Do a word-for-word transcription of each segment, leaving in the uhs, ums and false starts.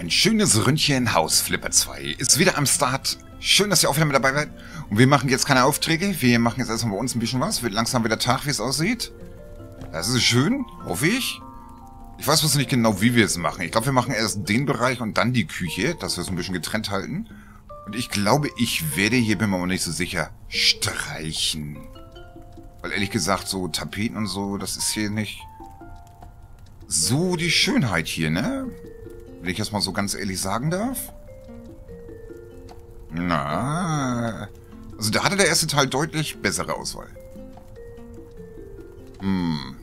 Ein schönes Ründchen Haus Flipper zwei ist wieder am Start. Schön, dass ihr auch wieder mit dabei seid. Und wir machen jetzt keine Aufträge. Wir machen jetzt erstmal bei uns ein bisschen was. Wird langsam wieder Tag, wie es aussieht. Das ist schön, hoffe ich. Ich weiß bloß nicht genau, wie wir es machen. Ich glaube, wir machen erst den Bereich und dann die Küche, dass wir es ein bisschen getrennt halten. Und ich glaube, ich werde hier, bin mir aber nicht so sicher, streichen. Weil ehrlich gesagt, so Tapeten und so, das ist hier nicht so die Schönheit hier, ne? Wenn ich das mal so ganz ehrlich sagen darf. Na, also da hatte der erste Teil deutlich bessere Auswahl. Hm.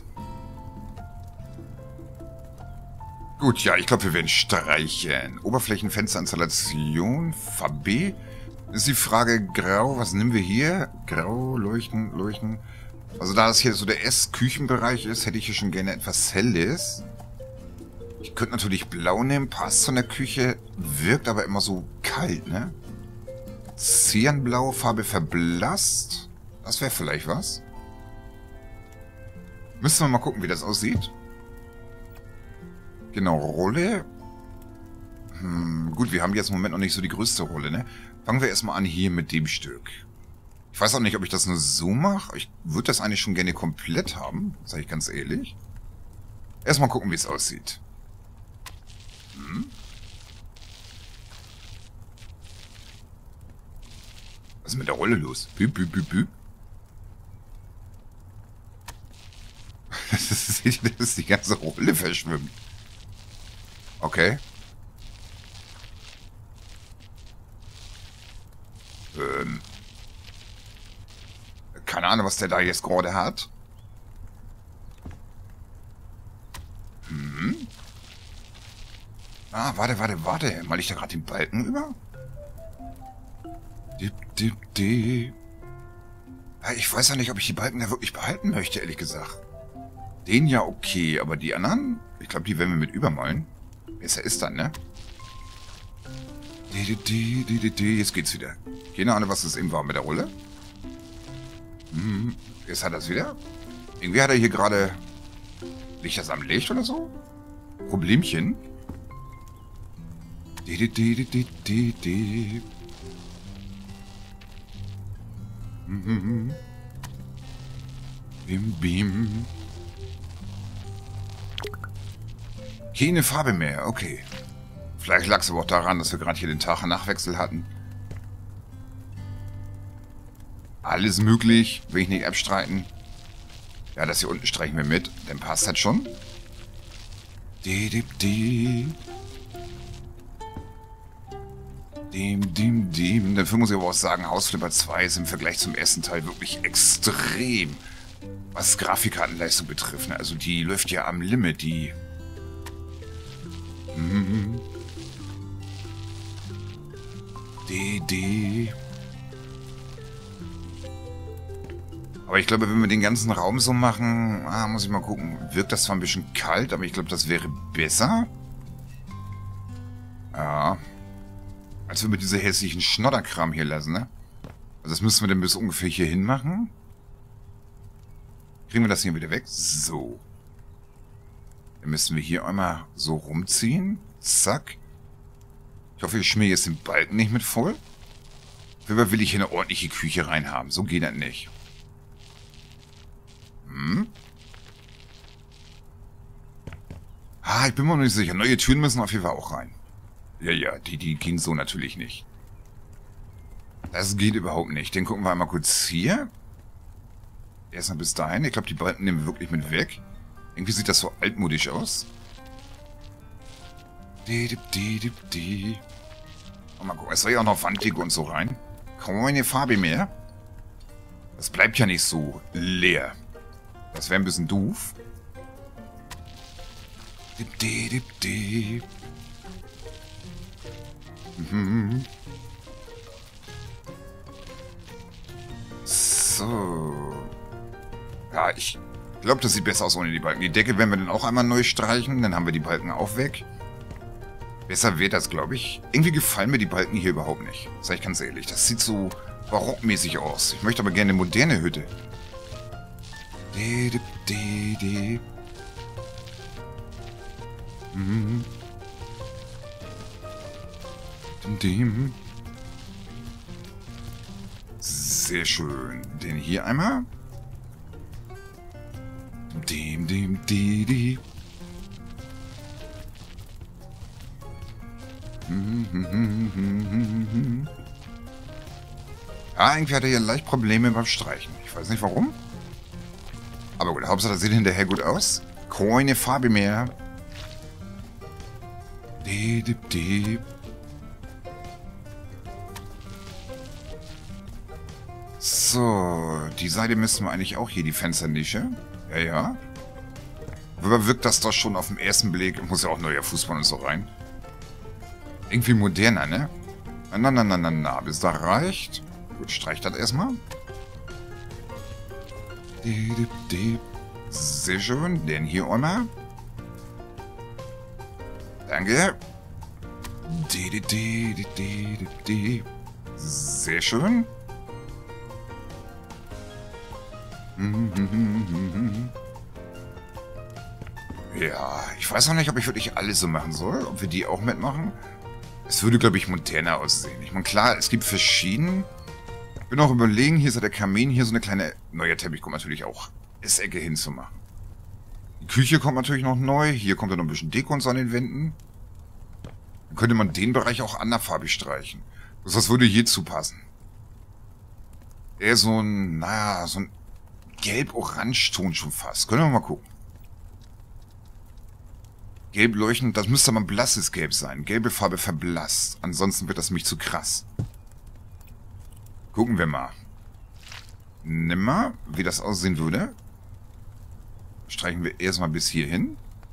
Gut, ja, ich glaube, wir werden streichen. Oberflächenfensterinstallation, Farbe B. Ist die Frage grau, was nehmen wir hier? Grau, leuchten, leuchten. Also da das hier so der Ess-Küchenbereich ist, hätte ich hier schon gerne etwas Helles. Ich könnte natürlich blau nehmen, passt von der Küche, wirkt aber immer so kalt, ne? Cyanblau, Farbe verblasst. Das wäre vielleicht was. Müssen wir mal gucken, wie das aussieht. Genau, Rolle. Hm, gut, wir haben jetzt im Moment noch nicht so die größte Rolle, ne? Fangen wir erstmal an hier mit dem Stück. Ich weiß auch nicht, ob ich das nur so mache. Ich würde das eigentlich schon gerne komplett haben, sage ich ganz ehrlich. Erstmal gucken, wie es aussieht. Hm. Was ist mit der Rolle los? Büb, büb, büb, büb. Das ist, das ist die ganze Rolle verschwimmt. Okay. Ähm. Keine Ahnung, was der da jetzt gerade hat. Hm. Ah, warte, warte, warte. Mal ich da gerade den Balken über? Dip, dip, dip. Ja, ich weiß ja nicht, ob ich die Balken da wirklich behalten möchte, ehrlich gesagt. Den ja okay, aber die anderen? Ich glaube, die werden wir mit übermalen. Besser ist dann, ne? Jetzt geht's wieder. Keine Ahnung, was das eben war mit der Rolle. Hm, jetzt hat er es wieder. Irgendwie hat er hier gerade... Liegt das am Licht oder so? Problemchen. Bim, bim. Keine Farbe mehr, okay. Vielleicht lag es aber auch daran, dass wir gerade hier den Tag-und-Nacht-Wechsel hatten. Alles möglich, will ich nicht abstreiten. Ja, das hier unten streichen wir mit, dann passt das schon. Dim, dim, dim. Dafür muss ich aber auch sagen, Haus Flipper zwei ist im Vergleich zum ersten Teil wirklich extrem, was Grafikkartenleistung betrifft. Also die läuft ja am Limit, die... Mhm. D, D. Aber ich glaube, wenn wir den ganzen Raum so machen, ah, muss ich mal gucken. Wirkt das zwar ein bisschen kalt, aber ich glaube, das wäre besser. Ja. Als wir mit dieser hässlichen Schnodderkram hier lassen, ne? Also das müssen wir dann bis ungefähr hier hin machen. Kriegen wir das hier wieder weg? So. Dann müssen wir hier einmal so rumziehen. Zack. Ich hoffe, ich schmier jetzt den Balken nicht mit voll. Dafür will ich hier eine ordentliche Küche reinhaben. So geht das nicht. Hm. Ah, ich bin mir noch nicht sicher. Neue Türen müssen auf jeden Fall auch rein. Ja, ja, die, die gehen so natürlich nicht. Das geht überhaupt nicht. Den gucken wir einmal kurz hier. Erstmal bis dahin. Ich glaube, die Balken nehmen wir wirklich mit weg. Irgendwie sieht das so altmodisch aus. Die, die, die, die. Oh, mal gucken, es soll ja auch noch Wandklicke und so rein. Kaum eine Farbe mehr. Das bleibt ja nicht so leer. Das wäre ein bisschen doof. Dip, di, dip, di. Mhm. So. Ja, ich glaube, das sieht besser aus ohne die Balken. Die Decke werden wir dann auch einmal neu streichen. Dann haben wir die Balken auch weg. Besser wird das, glaube ich. Irgendwie gefallen mir die Balken hier überhaupt nicht. Sag ich ganz ehrlich. Das sieht so barockmäßig aus. Ich möchte aber gerne eine moderne Hütte. De, de, de, de. Mhm. Dem. Sehr schön. Den hier einmal. Dem, dem, die, die. Ah, irgendwie hat er hier leicht Probleme beim Streichen. Ich weiß nicht warum. Aber gut, Hauptsache das sieht hinterher gut aus. Keine Farbe mehr. Die, die, die. So, die Seite müssen wir eigentlich auch hier, die Fensternische. Ja, ja. Aber wirkt das doch schon auf den ersten Blick. Muss ja auch neuer Fußball und so rein. Irgendwie moderner, ne? Na, na, na, na, na. Bis da reicht. Gut, streicht das erstmal. Die, die, die. Sehr schön. Den hier einmal. Danke. Die, die, die, die, die, die. Sehr schön. Ja, ich weiß noch nicht, ob ich wirklich alles so machen soll. Ob wir die auch mitmachen. Es würde, glaube ich, moderner aussehen. Ich meine, klar, es gibt verschiedene. Ich bin auch überlegen, hier ist ja der Kamin, hier so eine kleine neue Teppich kommt natürlich auch Essecke hinzumachen. Die Küche kommt natürlich noch neu. Hier kommt dann noch ein bisschen Deko an den Wänden. Dann könnte man den Bereich auch anderfarbig streichen. Das würde hier zupassen. Eher so ein, naja, so ein Gelb-Orange-Ton schon fast. Können wir mal gucken. Gelb leuchtend, das müsste aber ein blasses Gelb sein. Gelbe Farbe verblasst. Ansonsten wird das nämlich zu krass. Gucken wir mal. Nimm mal, wie das aussehen würde. Streichen wir erstmal bis hierhin.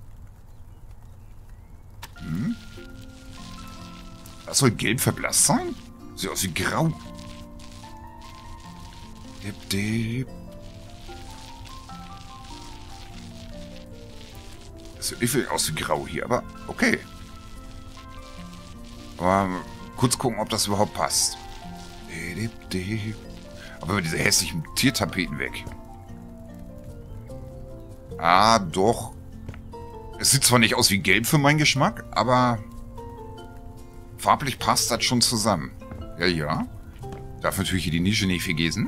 Hm. Das soll gelb verblasst sein? Sieht aus wie grau. Dip, dip. Das sieht wirklich aus wie grau hier, aber okay. Aber kurz gucken, ob das überhaupt passt. Dip, dip. Aber diese hässlichen Tiertapeten weg. Ah, doch. Es sieht zwar nicht aus wie gelb für meinen Geschmack, aber farblich passt das schon zusammen. Ja, ja. Darf natürlich hier die Nische nicht vergessen.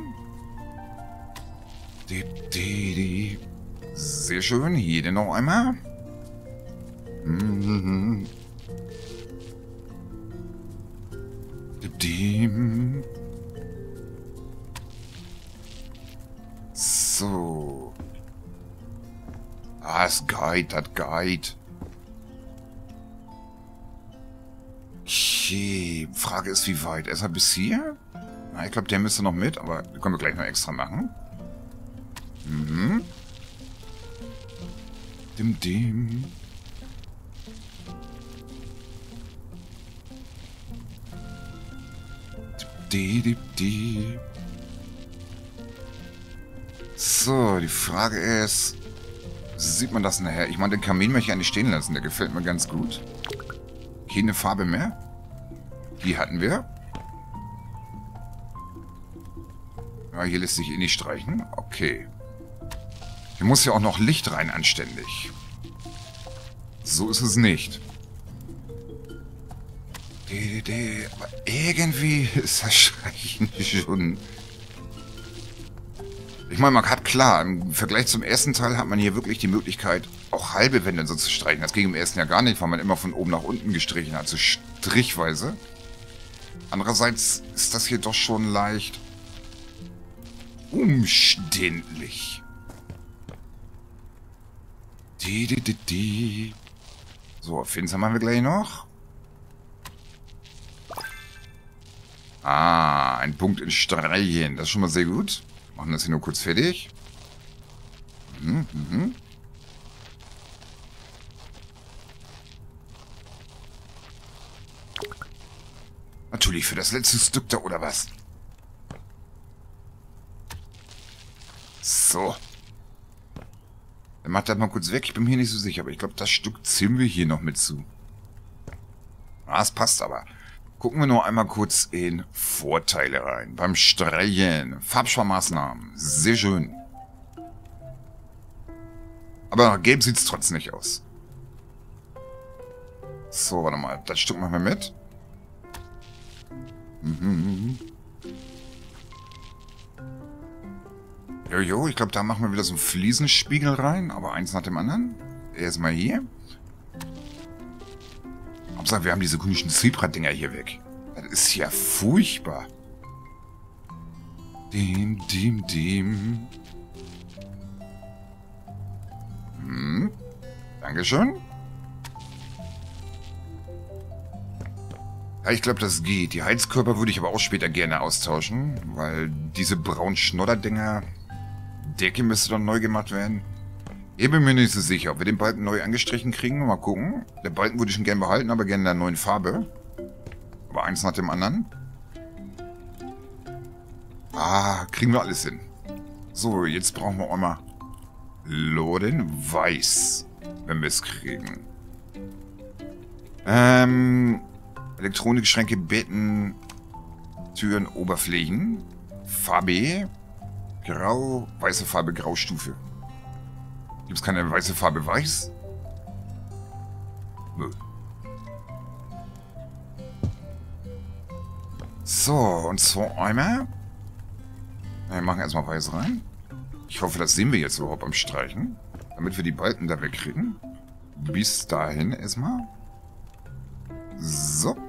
Dip, dip, dip. Sehr schön. Hier denn noch einmal. Mhm. Dip, dip. So. Ah, das Guide, das Guide. Okay, Frage ist, wie weit? Erstmal bis hier? Na, ich glaube, der müsste noch mit, aber den können wir gleich noch extra machen. Mhm. Dim, dim. Dip, dip, dip. So, die Frage ist, sieht man das nachher? Ich meine, den Kamin möchte ich eigentlich stehen lassen. Der gefällt mir ganz gut. Keine Farbe mehr. Die hatten wir. Ja, hier lässt sich eh nicht streichen. Okay. Hier muss ja auch noch Licht rein, anständig. So ist es nicht. Aber irgendwie ist das Streichen schon... Ich meine, man hat klar, im Vergleich zum ersten Teil hat man hier wirklich die Möglichkeit, auch halbe Wände so zu streichen. Das ging im ersten ja gar nicht, weil man immer von oben nach unten gestrichen hat, so strichweise. Andererseits ist das hier doch schon leicht umständlich. Die, die, die, die. So, Fenster machen wir gleich noch. Ah, ein Punkt in Streichen. Das ist schon mal sehr gut. Machen das hier nur kurz fertig. Mhm, mhm. Natürlich für das letzte Stück da, oder was? So. Dann macht das mal kurz weg. Ich bin mir hier nicht so sicher, aber ich glaube, das Stück ziehen wir hier noch mit zu. Ah, es passt aber. Gucken wir nur einmal kurz in Vorteile rein. Beim Streichen. Farbsparmaßnahmen. Sehr schön. Aber gelb sieht es trotzdem nicht aus. So, warte mal. Das Stück machen wir mit. Mhm. Jojo, ich glaube, da machen wir wieder so einen Fliesenspiegel rein, aber eins nach dem anderen. Erstmal hier. Hauptsache, wir haben diese komischen Zebra-Dinger hier weg. Das ist ja furchtbar. Dim, dim, dim. Hm. Dankeschön. Ja, ich glaube, das geht. Die Heizkörper würde ich aber auch später gerne austauschen, weil diese braunen Schnodderdinger... Decke müsste dann neu gemacht werden. Ich bin mir nicht so sicher, ob wir den Balken neu angestrichen kriegen. Mal gucken. Der Balken würde ich schon gerne behalten, aber gerne in der neuen Farbe. Aber eins nach dem anderen. Ah, kriegen wir alles hin. So, jetzt brauchen wir auch mal Loden Weiß, wenn wir es kriegen. Ähm, Elektronikschränke, Betten, Türen, Oberflächen. Farbe, Grau, weiße Farbe, Graustufe. Gibt es keine weiße Farbe Weiß? Nö. So, und zwar einmal. Wir machen erstmal Weiß rein. Ich hoffe, das sehen wir jetzt überhaupt beim Streichen. Damit wir die Balken da wegkriegen. Bis dahin erstmal. So.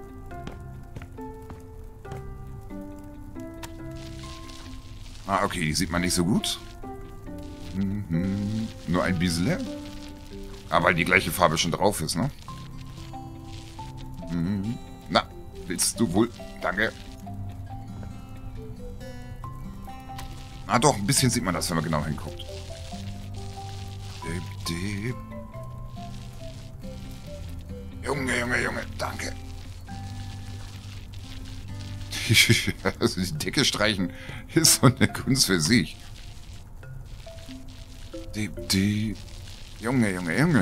Ah, okay, die sieht man nicht so gut. Mhm. Nur ein bisschen. Ah, weil die gleiche Farbe schon drauf ist, ne? Mhm. Na, willst du wohl? Danke. Ah doch, ein bisschen sieht man das, wenn man genau hinguckt. Dip, dip. Junge, Junge, Junge, danke. Also die Decke streichen ist so eine Kunst für sich. Dip, dip. Junge, Junge, Junge.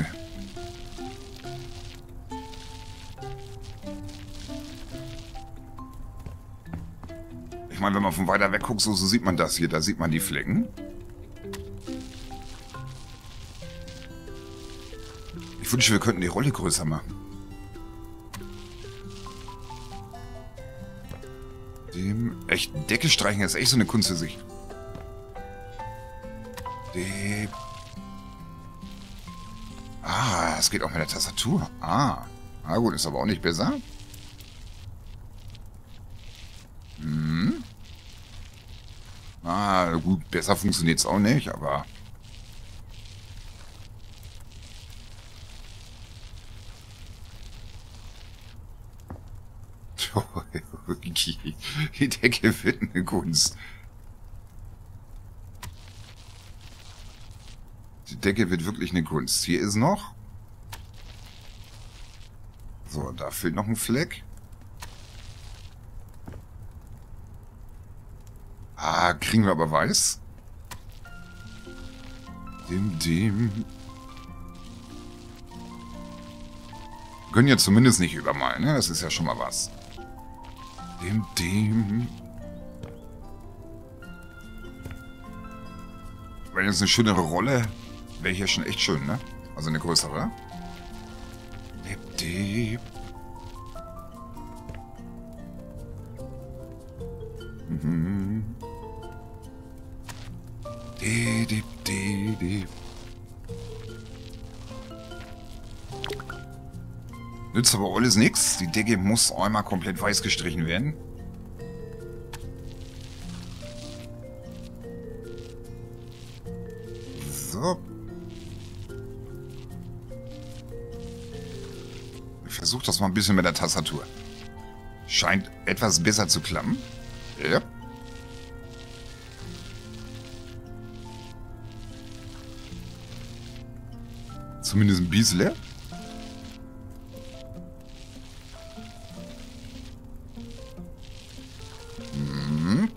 Ich meine, wenn man von weiter weg guckt, so, so sieht man das hier. Da sieht man die Flecken. Ich wünsche, wir könnten die Rolle größer machen. Dem echt Decke streichen ist echt so eine Kunst für sich. Dem. Ah, es geht auch mit der Tastatur. Ah. Na gut, ist aber auch nicht besser. Hm. Ah, gut, besser funktioniert es auch nicht, aber... Die Decke wird eine Kunst. Die Decke wird wirklich eine Kunst. Hier ist noch... So, da fehlt noch ein Fleck. Ah, kriegen wir aber weiß. Dim, dim. Wir können ja zumindest nicht übermalen, ne? Das ist ja schon mal was. Dim, dim. Wenn jetzt eine schönere Rolle, wäre hier schon echt schön, ne? Also eine größere. Dip, dip. Mhm. Dip, dip, dip, dip. Nützt aber alles nichts. Die Decke muss einmal komplett weiß gestrichen werden. So. Ich versuche das mal ein bisschen mit der Tastatur. Scheint etwas besser zu klappen. Ja. Zumindest ein bisschen. Mhm.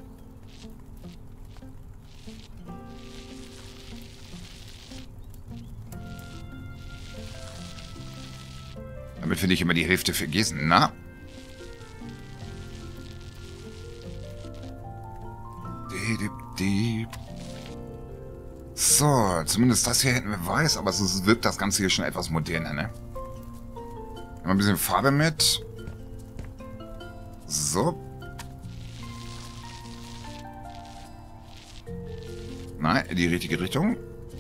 Damit wir nicht immer die Hälfte vergessen, na? So, zumindest das hier hätten wir weiß, aber es wirkt das Ganze hier schon etwas moderner, ne? Mal ein bisschen Farbe mit. So. Nein, in die richtige Richtung.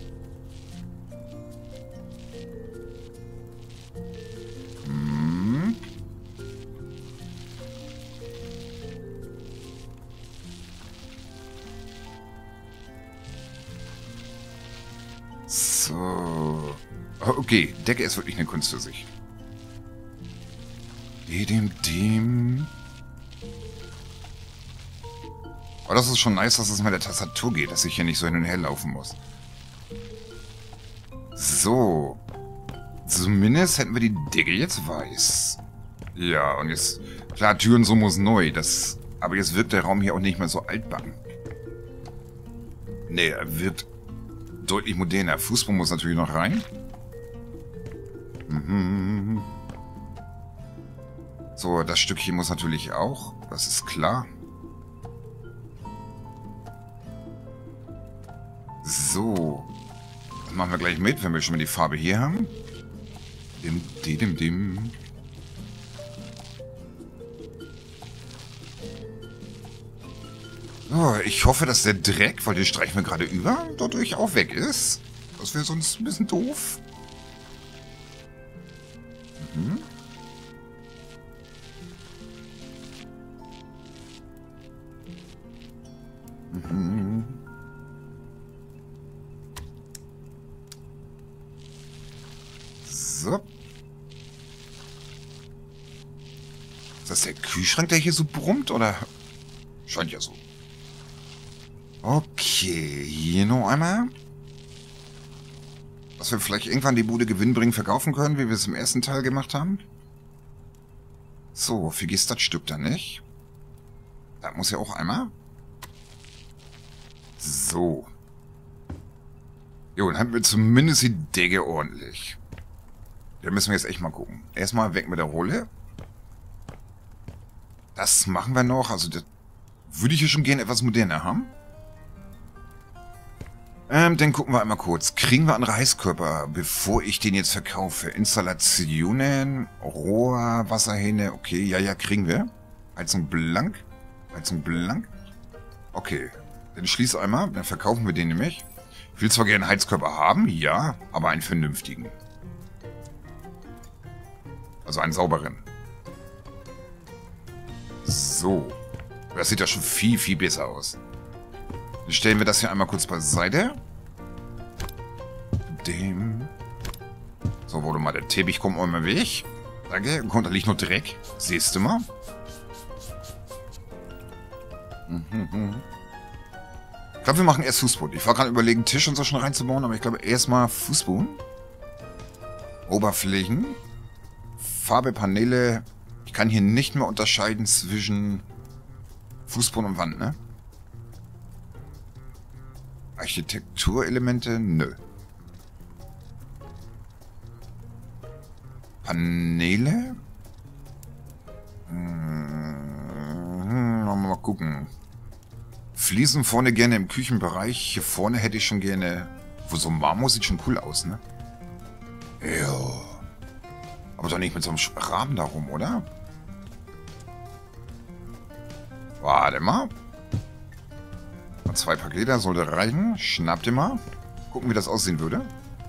Hm. So. Okay, Decke ist wirklich eine Kunst für sich. Dem, dem. Aber das ist schon nice, dass es mit der Tastatur geht, dass ich hier nicht so hin und her laufen muss. So. Zumindest hätten wir die Decke jetzt weiß. Ja, und jetzt... Klar, Türen so muss neu. Das, aber jetzt wirkt der Raum hier auch nicht mehr so altbacken. Nee, er wird deutlich moderner. Fußboden muss natürlich noch rein. Mhm. So, das Stück hier muss natürlich auch. Das ist klar. So. Das machen wir gleich mit, wenn wir schon mal die Farbe hier haben. Dim, dim, dim. So, ich hoffe, dass der Dreck, weil den streichen wir gerade über, dadurch auch weg ist. Das wäre sonst ein bisschen doof. Mhm. Mhm. So. Ist das der Kühlschrank, der hier so brummt, oder? Scheint ja so. Okay, hier noch einmal. Dass wir vielleicht irgendwann die Bude gewinnbringend verkaufen können, wie wir es im ersten Teil gemacht haben. So, vergiss das Stück da nicht. Da muss ja auch einmal. So. Jo, dann haben wir zumindest die Decke ordentlich. Da müssen wir jetzt echt mal gucken. Erstmal weg mit der Rolle. Das machen wir noch. Also, das würde ich hier schon gerne etwas moderner haben. Ähm, dann gucken wir einmal kurz. Kriegen wir andere Heizkörper, bevor ich den jetzt verkaufe? Installationen, Rohr, Wasserhähne. Okay, ja, ja, kriegen wir. Heizung blank. Heizung blank. Okay. Dann schließ einmal. Dann verkaufen wir den nämlich. Ich will zwar gerne einen Heizkörper haben, ja, aber einen vernünftigen. Also einen sauberen. So. Das sieht ja schon viel, viel besser aus. Dann stellen wir das hier einmal kurz beiseite. Dem. So, warte mal, der Teppich kommt mal im Weg. Danke, und da liegt nur Dreck. Siehst du mal? Mhm. Ich glaube, wir machen erst Fußboden. Ich war gerade überlegen, Tisch und so schon reinzubauen, aber ich glaube erstmal Fußboden. Oberflächen. Farbe, Paneele. Ich kann hier nicht mehr unterscheiden zwischen Fußboden und Wand, ne? Architekturelemente? Nö. Paneele? Hm, mal gucken. Fliesen vorne gerne im Küchenbereich. Hier vorne hätte ich schon gerne... Wo so Marmor sieht schon cool aus, ne? Ja. Aber doch nicht mit so einem Rahmen darum, oder? Warte mal. Zwei Pakete sollte reichen. Schnapp dir mal. Gucken, wie das aussehen würde.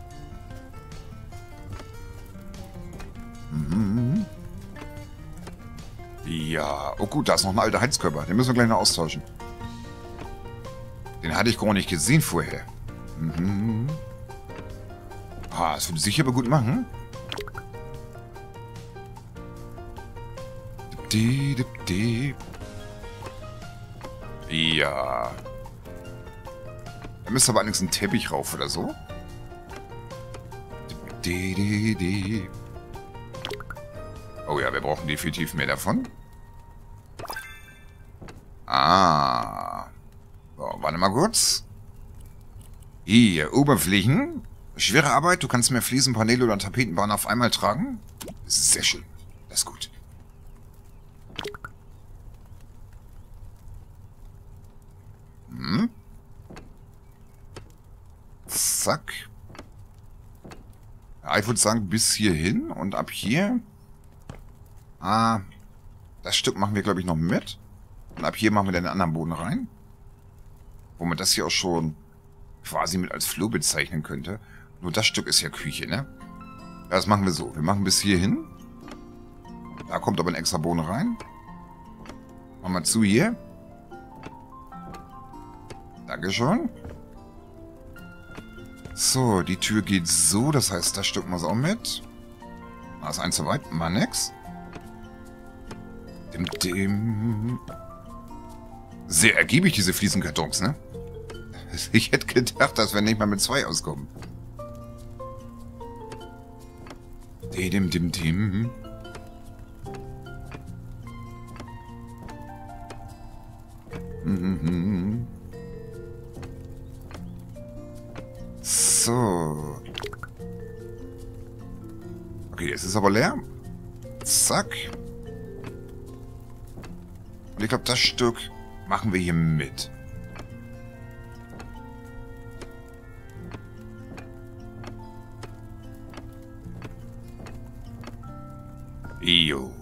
Mhm. Ja. Oh gut, da ist noch ein alter Heizkörper. Den müssen wir gleich noch austauschen. Den hatte ich gar nicht gesehen vorher. Mhm. Ah, das würde sich aber gut machen. Die, die, die. Ja. Da müsste aber allerdings ein Teppich rauf oder so. Die, die, die. Oh ja, wir brauchen definitiv mehr davon. Ah. So, warte mal kurz. Hier, Oberflächen. Schwere Arbeit, du kannst mehr Fliesen, Paneele oder Tapetenbahnen auf einmal tragen. Das ist sehr schön. Das ist gut. Hm. Zack. Ja, ich würde sagen, bis hierhin und ab hier. Ah, das Stück machen wir, glaube ich, noch mit. Und ab hier machen wir dann den anderen Boden rein. Womit das hier auch schon quasi mit als Flur bezeichnen könnte. Nur das Stück ist ja Küche, ne? Ja, das machen wir so. Wir machen bis hierhin. Da kommt aber ein extra Boden rein. Machen wir zu hier. Dankeschön. So, die Tür geht so. Das heißt, das Stück muss auch mit. Da ist eins zu weit. Mal nix. Dim, dim. Sehr ergiebig, diese Fliesenkartons, ne? Ich hätte gedacht, dass wir nicht mal mit zwei auskommen. Dim, dim, dim. Mhm. So. Okay, jetzt ist aber leer. Zack. Und ich glaube, das Stück machen wir hier mit. Jo.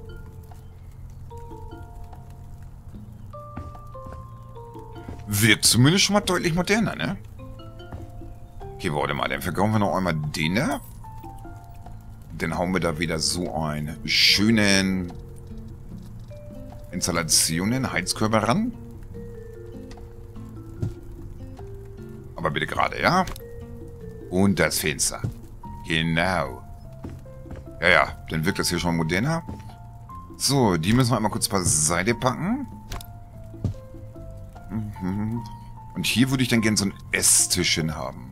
Wird zumindest schon mal deutlich moderner, ne? Okay, warte mal, dann verkaufen wir noch einmal den da. Dann hauen wir da wieder so einen schönen Installationen, Heizkörper ran. Aber bitte gerade, ja? Und das Fenster. Genau. Ja, ja, dann wirkt das hier schon moderner. So, die müssen wir einmal kurz beiseite packen. Und hier würde ich dann gerne so ein Esstischchen haben.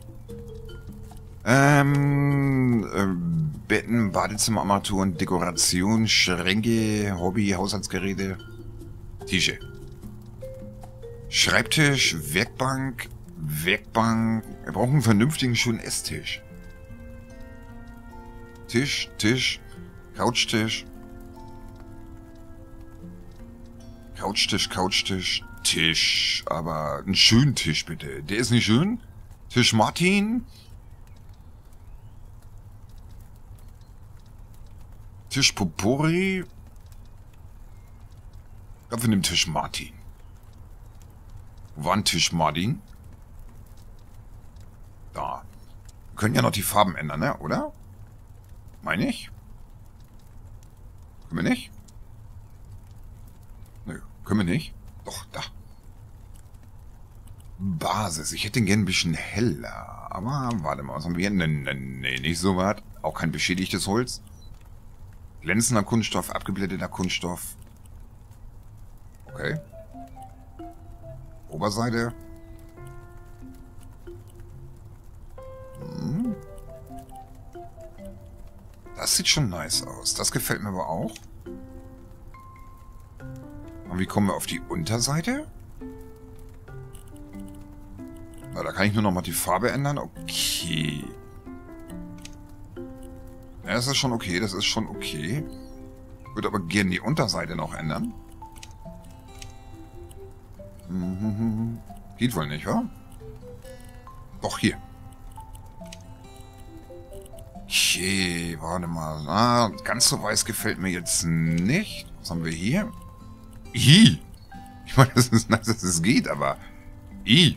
Ähm, äh, Betten, Badezimmerarmaturen, Dekoration, Schränke, Hobby, Haushaltsgeräte, Tische. Schreibtisch, Werkbank, Werkbank. Wir brauchen einen vernünftigen, schönen Esstisch. Tisch, Tisch, Couchtisch. Couchtisch, Couchtisch, Tisch. Aber einen schönen Tisch bitte. Der ist nicht schön. Tisch Martin. Tisch Popori. Ich glaube, wir nehmen Tisch Martin. Wo war ein Tisch Martin? Da. Wir können ja noch die Farben ändern, ne? Oder? Meine ich? Können wir nicht? Nö, können wir nicht. Doch, da. Basis. Ich hätte den gerne ein bisschen heller. Aber warte mal, was haben wir hier? Nee, nee, nee, nicht so was. Auch kein beschädigtes Holz. Glänzender Kunststoff, abgeblätteter Kunststoff. Okay. Oberseite. Hm. Das sieht schon nice aus. Das gefällt mir aber auch. Und wie kommen wir auf die Unterseite? Na, da kann ich nur noch mal die Farbe ändern. Okay. Ja, das ist schon okay. Das ist schon okay. Ich würde aber gerne die Unterseite noch ändern. Mhm. Geht wohl nicht, wa? Doch, hier. Okay, warte mal. Ah, ganz so weiß gefällt mir jetzt nicht. Was haben wir hier? I. Ich meine, das ist nice, dass es geht, aber... I.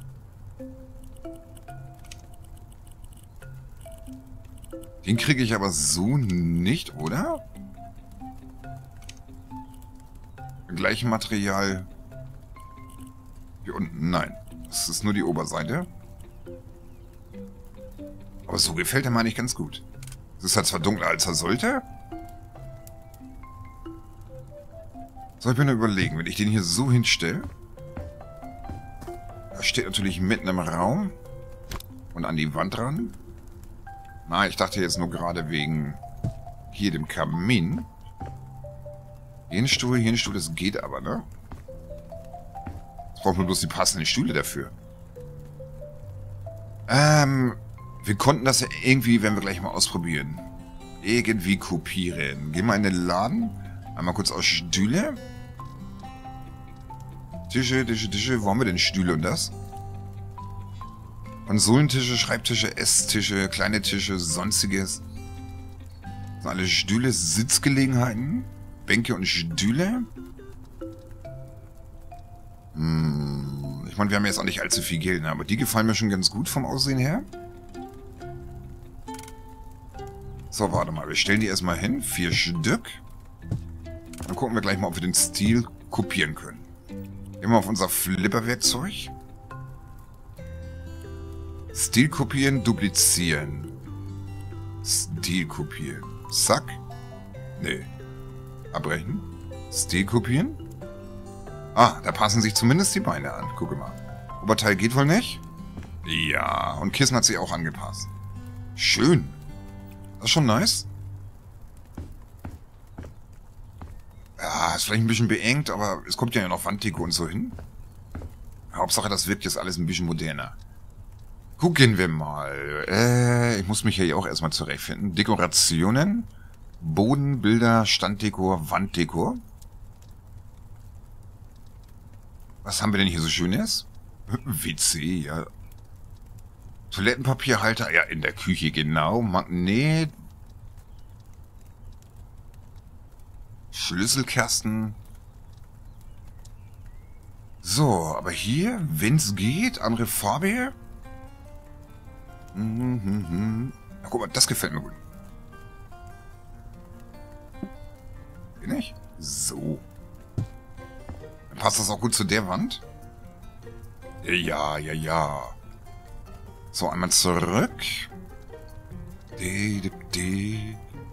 Den kriege ich aber so nicht, oder? Gleiche Material. Hier unten, nein. Das ist nur die Oberseite. Aber so gefällt er mir eigentlich ganz gut. Es ist halt zwar dunkler, als er sollte. Soll ich mir nur überlegen, wenn ich den hier so hinstelle. Er steht natürlich mitten im Raum. Und an die Wand ran. Na, ich dachte jetzt nur gerade wegen hier dem Kamin. Hier ein Stuhl, hier ein Stuhl, das geht aber, ne? Jetzt brauchen wir bloß die passenden Stühle dafür. Ähm, wir konnten das ja irgendwie, wenn wir gleich mal ausprobieren, irgendwie kopieren. Gehen wir in den Laden. Einmal kurz aus Stühle. Tische, Tische, Tische. Wo haben wir denn Stühle und das? Konsolentische, Schreibtische, Esstische, kleine Tische, sonstiges. Das sind alle Stühle, Sitzgelegenheiten, Bänke und Stühle. Hm, ich Ich meine, wir haben jetzt auch nicht allzu viel Geld, ne? Aber die gefallen mir schon ganz gut vom Aussehen her. So, warte mal. Wir stellen die erstmal hin. Vier Stück. Dann gucken wir gleich mal, ob wir den Stil kopieren können. Gehen wir auf unser Flipper-Werkzeug. Stil kopieren, duplizieren. Stil kopieren. Zack. Nee. Abbrechen. Stil kopieren. Ah, da passen sich zumindest die Beine an. Gucke mal. Oberteil geht wohl nicht? Ja, und Kissen hat sich auch angepasst. Schön. Das ist schon nice. Ja, ist vielleicht ein bisschen beengt, aber es kommt ja noch Wanddeko und so hin. Hauptsache, das wirkt jetzt alles ein bisschen moderner. Gucken wir mal. Äh, ich muss mich hier auch erstmal zurechtfinden. Dekorationen. Boden, Bilder, Standdekor, Wanddekor. Was haben wir denn hier so Schönes? W C, ja. Toilettenpapierhalter, ja, in der Küche, genau. Magnet. Schlüsselkasten. So, aber hier, wenn es geht, andere Farbe. Mhm. Na, guck mal, das gefällt mir gut. Bin ich? So. Dann passt das auch gut zu der Wand. Ja, ja, ja. So, einmal zurück. De, de, de.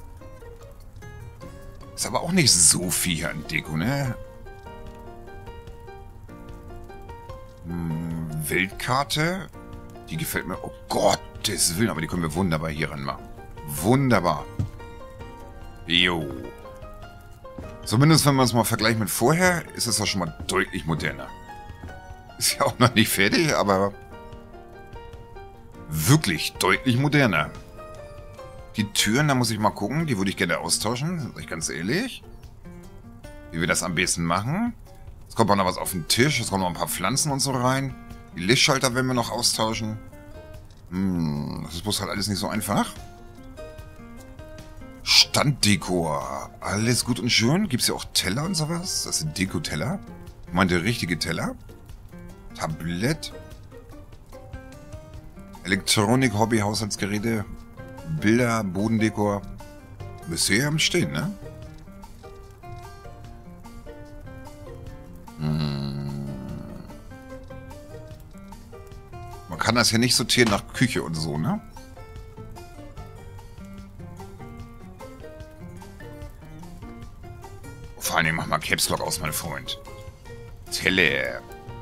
Ist aber auch nicht so viel hier an Deko, ne? Hm, Weltkarte. Die gefällt mir. Oh Gottes Willen, aber die können wir wunderbar hier ranmachen. Wunderbar. Jo. Zumindest wenn man es mal vergleicht mit vorher, ist es ja schon mal deutlich moderner. Ist ja auch noch nicht fertig, aber wirklich deutlich moderner. Die Türen, da muss ich mal gucken, die würde ich gerne austauschen, sag ich ganz ehrlich. Wie wir das am besten machen. Es kommt auch noch was auf den Tisch, es kommen noch ein paar Pflanzen und so rein. Die Lichtschalter werden wir noch austauschen. Hm, das ist bloß halt alles nicht so einfach. Standdekor. Alles gut und schön. Gibt es hier auch Teller und sowas? Das sind Deko-Teller. Ich meinte richtige Teller. Tablett. Elektronik, Hobby, Haushaltsgeräte. Bilder, Bodendekor. Bisher am Stehen, ne? Hm. Man kann das hier nicht sortieren nach Küche und so, ne? Vor allem mach mal Caps Lock aus, mein Freund. Tele.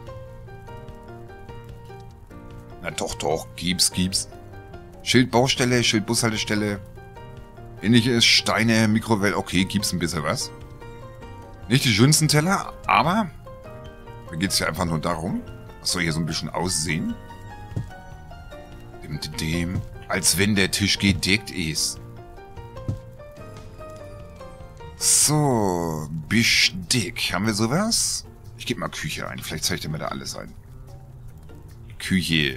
Na doch, doch. Gibt's, gibt's. Schildbaustelle, Schildbushaltestelle. Ähnliches, Steine, Mikrowelle. Okay, gibt's ein bisschen was. Nicht die schönsten Teller, aber mir geht's ja einfach nur darum, was soll hier so ein bisschen aussehen. Dem, dem, als wenn der Tisch gedeckt ist. So, Besteck. Haben wir sowas? Ich gebe mal Küche ein. Vielleicht zeigt er mir da alles ein. Küche.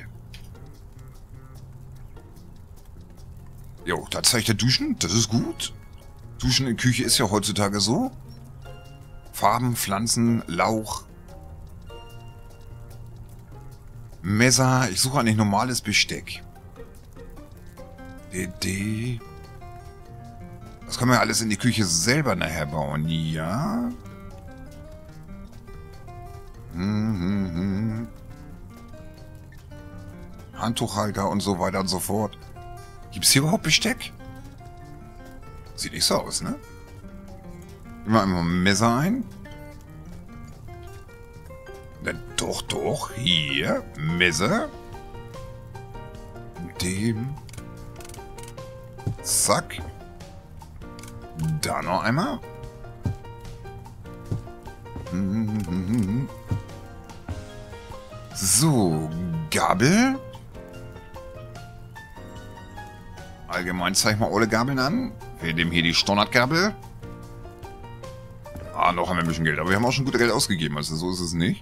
Jo, da zeigt er Duschen. Das ist gut. Duschen in Küche ist ja heutzutage so. Farben, Pflanzen, Lauch. Messer. Ich suche eigentlich normales Besteck. D D. Das können wir alles in die Küche selber nachher bauen. Ja. Hm, hm, hm. Handtuchhalter und so weiter und so fort. Gibt es hier überhaupt Besteck? Sieht nicht so aus, ne? Nehmen wir einmal ein Messer ein. Na, doch, doch. Hier. Messer. Dem. Zack. Da noch einmal. So, Gabel. Allgemein zeige ich mal alle Gabeln an. Wir nehmen hier die Standardgabel. Ah, noch haben wir ein bisschen Geld. Aber wir haben auch schon gutes Geld ausgegeben. Also so ist es nicht.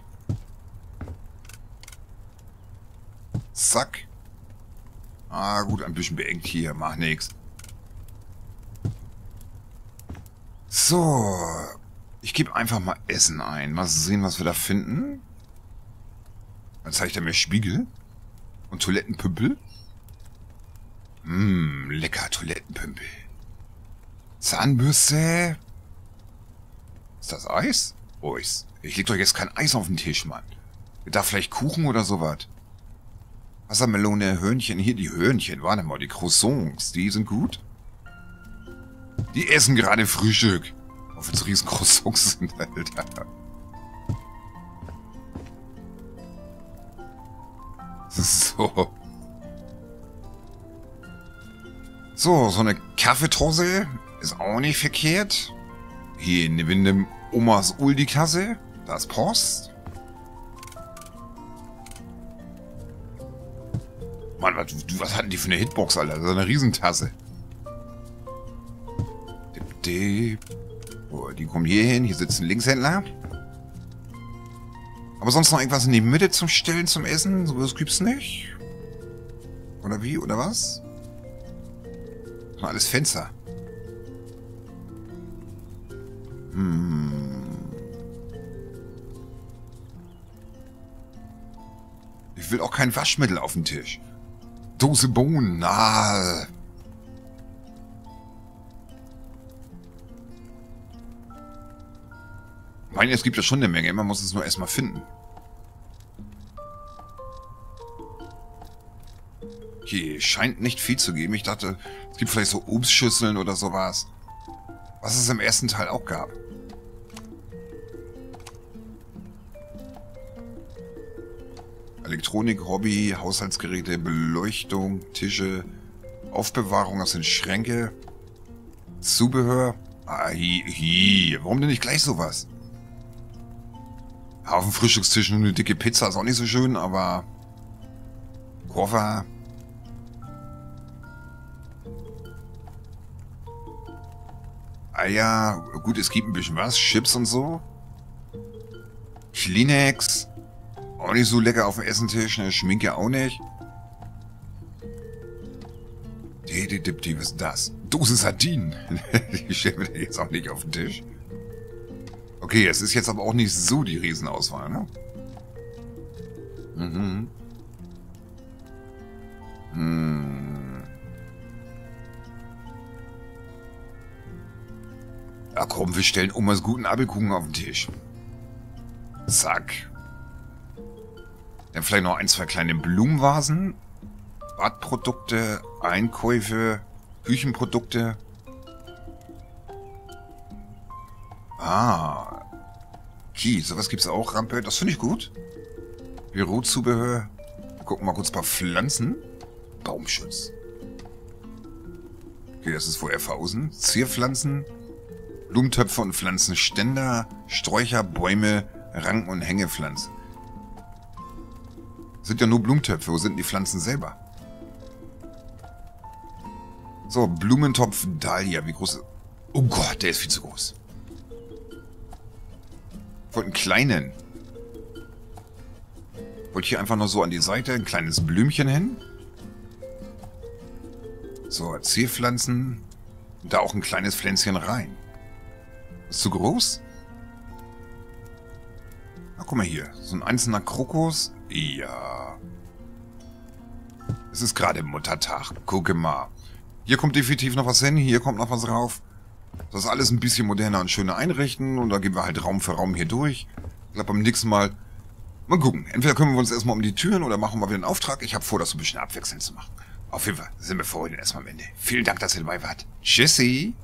Zack. Ah, gut, ein bisschen beengt hier. Macht nichts. So. Ich gebe einfach mal Essen ein. Mal sehen, was wir da finden. Dann zeigt er mir Spiegel. Und Toilettenpümpel. Mmm, lecker Toilettenpümpel. Zahnbürste. Ist das Eis? Oh, ich, ich leg doch jetzt kein Eis auf den Tisch, Mann. Da vielleicht Kuchen oder sowas. Wassermelone, Hörnchen. Hier die Hörnchen. Warte mal, die Croissants. Die sind gut. Die essen gerade Frühstück. Auch wenn es riesen Croissants sind, Alter. So. So, so eine Kaffeetasse ist auch nicht verkehrt. Hier neben dem Omas Uldi-Kasse. Da ist Post. Mann, was, was hatten die für eine Hitbox, Alter? So eine Riesentasse. Dip, dip. Oh, die kommen hier hin. Hier sitzt ein Linkshändler. Aber sonst noch irgendwas in die Mitte zum Stellen, zum Essen? So was gibt's nicht? Oder wie? Oder was? Das sind alles Fenster. Hm. Ich will auch kein Waschmittel auf dem Tisch. Dose Bohnen. Ah. Ich meine, es gibt ja schon eine Menge. Man muss es nur erstmal finden. Hier scheint nicht viel zu geben. Ich dachte, es gibt vielleicht so Obstschüsseln oder sowas. Was es im ersten Teil auch gab. Elektronik, Hobby, Haushaltsgeräte, Beleuchtung, Tische, Aufbewahrung, das sind Schränke, Zubehör. Ah, hier, hier. Warum denn nicht gleich sowas? Auf dem Frühstückstisch nur eine dicke Pizza ist auch nicht so schön, aber Koffer. Ah ja, gut, es gibt ein bisschen was. Chips und so. Kleenex. Auch nicht so lecker auf dem Essentisch. Ne? Schminke auch nicht. Die, die, die, die, was ist das? Dose Sardinen. Die stellen wir jetzt auch nicht auf den Tisch. Okay, es ist jetzt aber auch nicht so die Riesenauswahl, ne? Mhm. Hm. Ja komm, wir stellen Omas guten Apfelkuchen auf den Tisch. Zack. Dann vielleicht noch ein, zwei kleine Blumenvasen. Badprodukte, Einkäufe, Küchenprodukte. Ah. Okay, sowas gibt's auch, Rampe. Das finde ich gut. Bürozubehör. Wir gucken mal kurz ein paar Pflanzen. Baumschutz. Okay, das ist vorher Fausen. Zierpflanzen. Blumentöpfe und Pflanzenständer. Sträucher, Bäume, Ranken- und Hängepflanzen. Das sind ja nur Blumentöpfe. Wo sind die Pflanzen selber? So, Blumentopf Dahlia. Wie groß ist... Oh Gott, der ist viel zu groß. Ich wollte einen kleinen. Ich wollte hier einfach nur so an die Seite ein kleines Blümchen hin. So, Zierpflanzen. Und da auch ein kleines Pflänzchen rein. Ist zu groß? Na, guck mal hier. So ein einzelner Krokus. Ja. Es ist gerade Muttertag. Gucke mal. Hier kommt definitiv noch was hin. Hier kommt noch was rauf. Das ist alles ein bisschen moderner und schöner einrichten. Und da gehen wir halt Raum für Raum hier durch. Ich glaube, beim nächsten Mal... Mal gucken. Entweder kümmern wir uns erstmal um die Türen oder machen wir wieder einen Auftrag. Ich habe vor, das so ein bisschen abwechselnd zu machen. Auf jeden Fall sind wir für heute erstmal am Ende. Vielen Dank, dass ihr dabei wart. Tschüssi.